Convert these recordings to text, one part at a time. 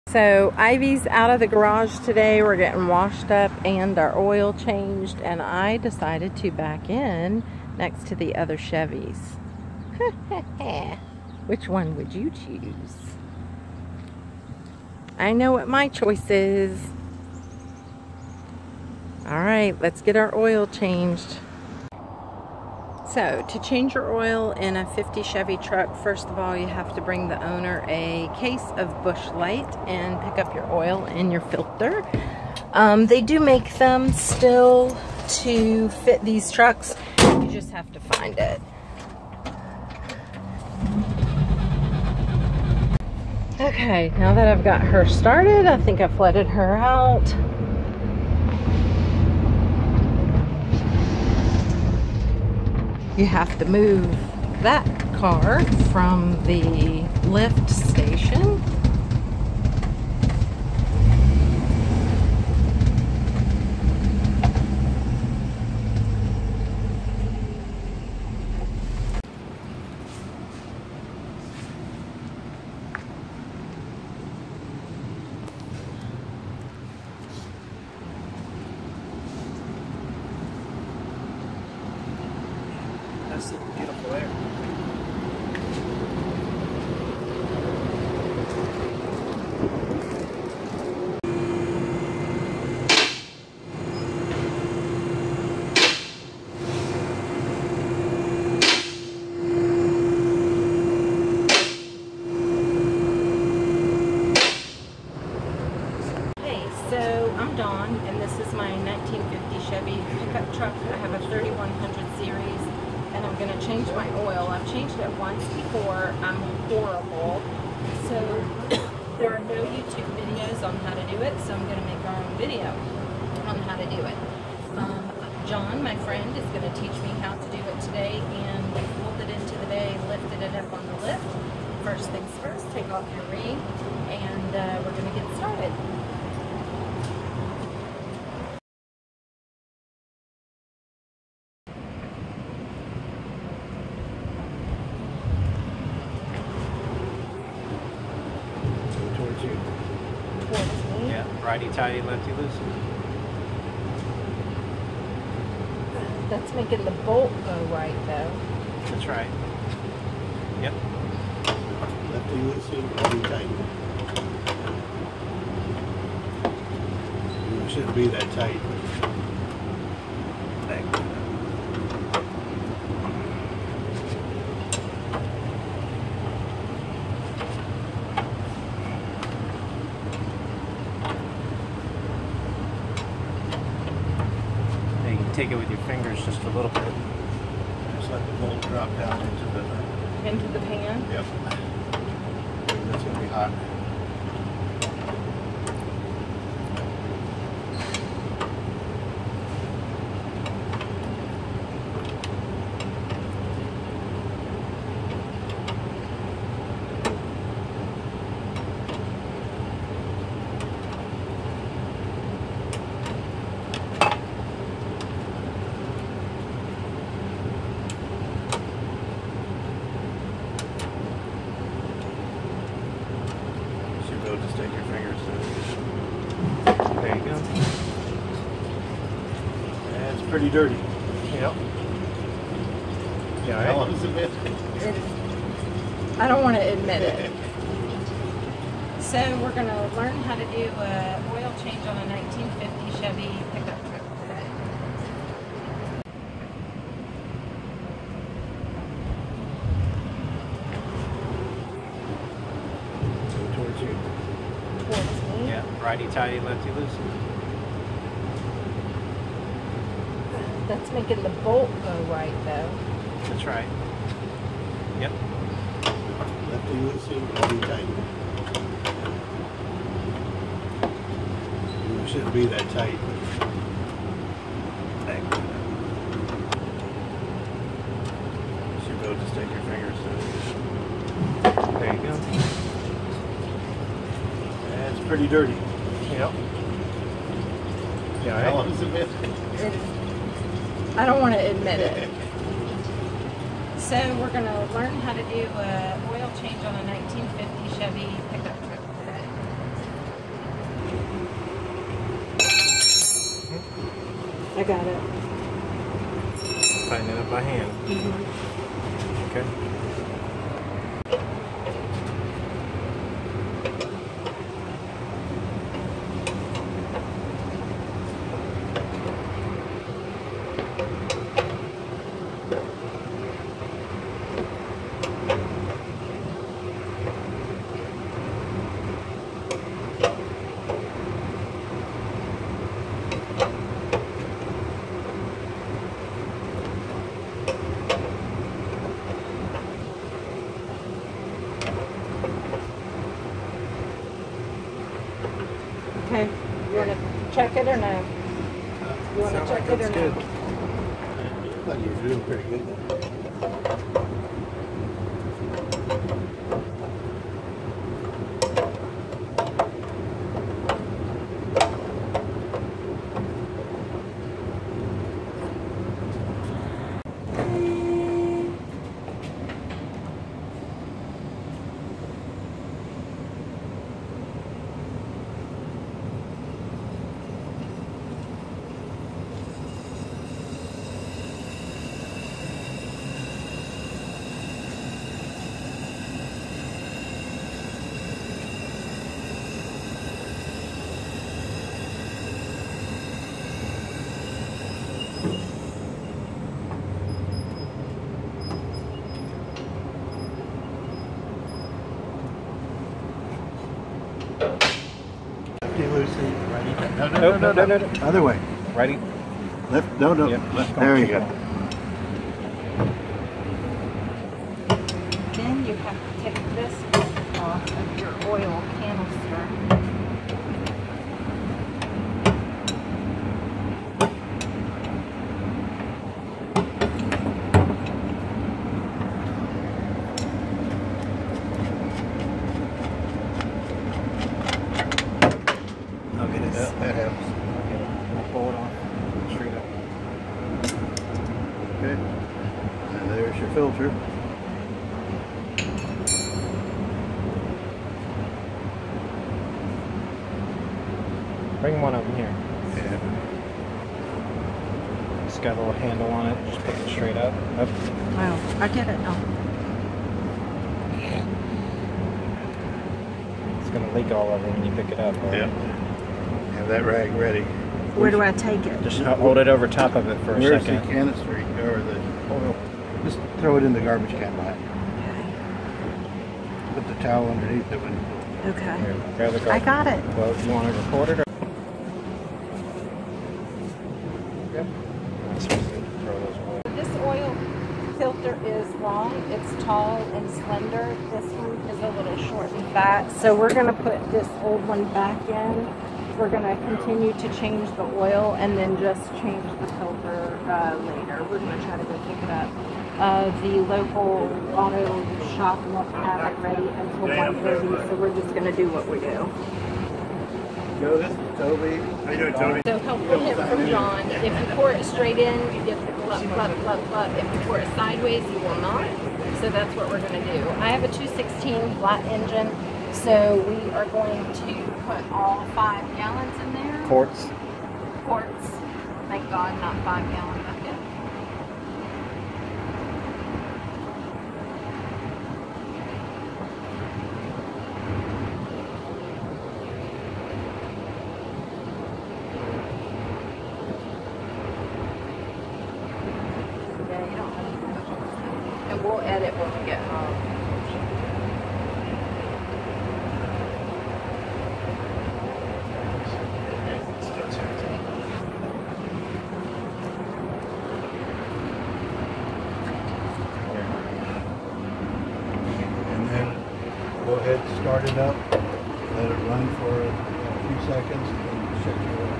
So Ivy's out of the garage today. We're getting washed up and our oil changed, and I decided to back in next to the other Chevys. Which one would you choose? I know what my choice is. Alright, let's get our oil changed. So, to change your oil in a 50 Chevy truck, first of all, you have to bring the owner a case of Bush Light and pick up your oil and your filter. They do make them still to fit these trucks. You just have to find it. Okay, now that I've got her started, I think I flooded her out. You have to move that car from the lift station. That's beautiful air. Hey, so I'm Dawn, and this is my 1950 Chevy pickup truck. I have a 3100 series. And I'm going to change my oil. I've changed it once before. I'm horrible. So there are no YouTube videos on how to do it, so I'm going to make our own video on how to do it. John, my friend, is going to teach me how to do it today, and we pulled it into the bay, lifted it up on the lift. First things first, take off your ring, and we're going to get started. Yeah, righty tighty, lefty loosey. That's making the bolt go right, though. That's right. Yep. Lefty loosey, righty tighty. It shouldn't be that tight. Take it with your fingers just a little bit. Just let the bolt drop down Into the pan? Yep. That's going to be hot. Just take your fingers to it. There you go. And it's pretty dirty. Yep. Yeah, How long has it been? I don't want to admit it. So we're going to learn how to do an oil change on a 1950 Chevy pickup truck today. Towards you. Yeah, righty tighty, lefty loosey. That's making the bolt go right, though. That's right. Yep. Lefty loosey, righty tighty. It shouldn't be that tight. Should go just take your fingers to it. There you go. And it's pretty dirty. Yep. Yeah, How long has it been? I don't want to admit it. So we're going to learn how to do an oil change on a 1950 Chevy pickup truck today. I got it. Tighten it up by hand. Okay. Okay. You want to check it or no? You want to check it or no? I thought you were doing pretty good. Lucy. Righty. No. Other way. Righty. Left. No. Yep. Left. There you go. Then you have to take this off of your oil canister. That helps. Pull it off. Straight up. Okay. And there's your filter. Bring one up in here. Yeah. It's got a little handle on it. Just pick it straight up. Up. Wow, I get it now. It's gonna leak all over when you pick it up. Right? Yeah. Have that rag ready. Where do I take it? Just hold it over top of it for a Where's second. the canister or the oil? Just throw it in the garbage can behind you. Put the towel underneath it when. Okay. Here, grab the I got it. Well, you want to record it or? Yep. I'm supposed to throw those away. This oil filter is long, it's tall and slender. This one is a little short and fat. So we're gonna put this old one back in. We're gonna continue to change the oil and then just change the filter later. We're gonna try to go pick it up. The local auto shop won't have it ready until 1:30, so we're just gonna do what we do. Joe, this is Toby. How you doing, Toby? So help pull it from John. If you pour it straight in, you get the glut, glut, glut, glut. If you pour it sideways, you will not. So that's what we're going to do. I have a 216 flat engine, so we are going to put all 5 gallons in there. Quarts. Quarts. Thank God, not 5-gallon bucket. And we'll edit when we get home. And then go ahead and start it up. Let it run for a few seconds and then shut your oil.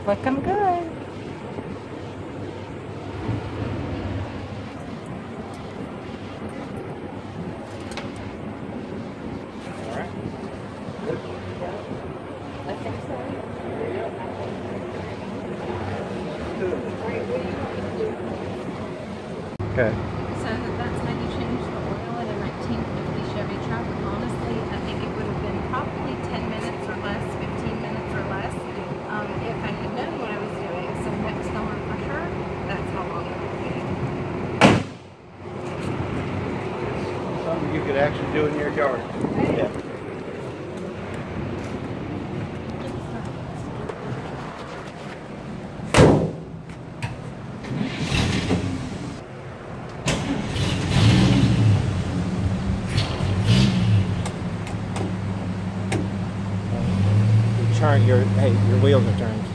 Looking good. All right. I think so. Okay. So that's how you change the oil in a 1950 Chevy truck. Honestly, I think it would have been probably 10 minutes or less, 15 minutes or less, if I had known what I was doing. So next summer for sure, that's how long it would be. Something you could actually do in your yard. Yeah. Your wheels are turned.